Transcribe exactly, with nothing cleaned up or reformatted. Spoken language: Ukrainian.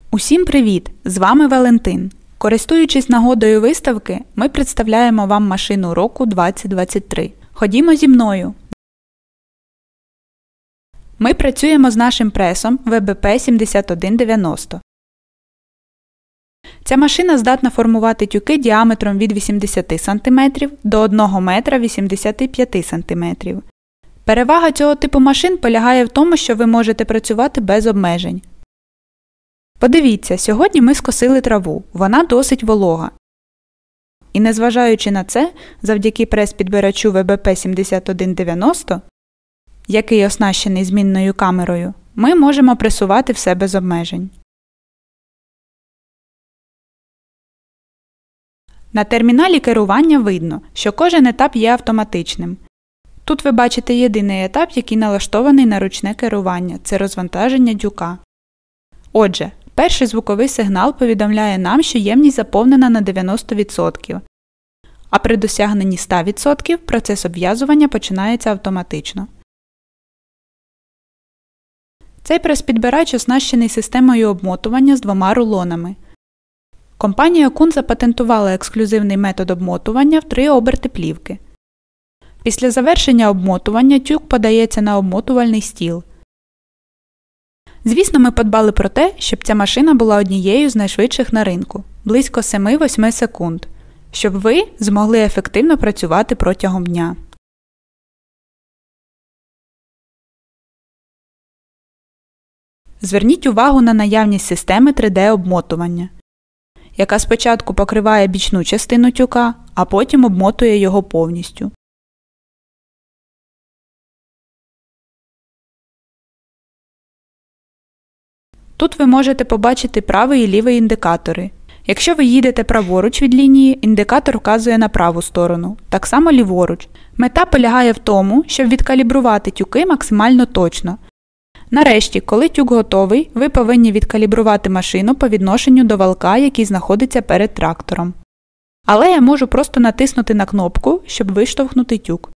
Усім привіт! З вами Валентин. Користуючись нагодою виставки, ми представляємо вам машину року двадцять двадцять три. Ходімо зі мною! Ми працюємо з нашим пресом ве бе пе сімдесят один дев'яносто. Ця машина здатна формувати тюки діаметром від вісімдесят сантиметрів до одного метра вісімдесят п'ять сантиметрів. Перевага цього типу машин полягає в тому, що ви можете працювати без обмежень. Подивіться, сьогодні ми скосили траву, вона досить волога. І незважаючи на це, завдяки прес-підбирачу ве бе пе сімдесят один дев'яносто, який оснащений змінною камерою, ми можемо пресувати все без обмежень. На терміналі керування видно, що кожен етап є автоматичним. Тут ви бачите єдиний етап, який налаштований на ручне керування – це розвантаження тюка. Отже, перший звуковий сигнал повідомляє нам, що ємність заповнена на дев'яносто відсотків, а при досягненні ста відсотків процес обв'язування починається автоматично. Цей прес-підбирач оснащений системою обмотування з двома рулонами. Компанія Kun запатентувала ексклюзивний метод обмотування в три оберти плівки. Після завершення обмотування тюк подається на обмотувальний стіл. Звісно, ми подбали про те, щоб ця машина була однією з найшвидших на ринку – близько сім-вісім секунд, щоб ви змогли ефективно працювати протягом дня. Зверніть увагу на наявність системи три де обмотування, яка спочатку покриває бічну частину тюка, а потім обмотує його повністю. Тут ви можете побачити правий і лівий індикатори. Якщо ви їдете праворуч від лінії, індикатор вказує на праву сторону, так само ліворуч. Мета полягає в тому, щоб відкалібрувати тюки максимально точно. Нарешті, коли тюк готовий, ви повинні відкалібрувати машину по відношенню до валка, який знаходиться перед трактором. Але я можу просто натиснути на кнопку, щоб виштовхнути тюк.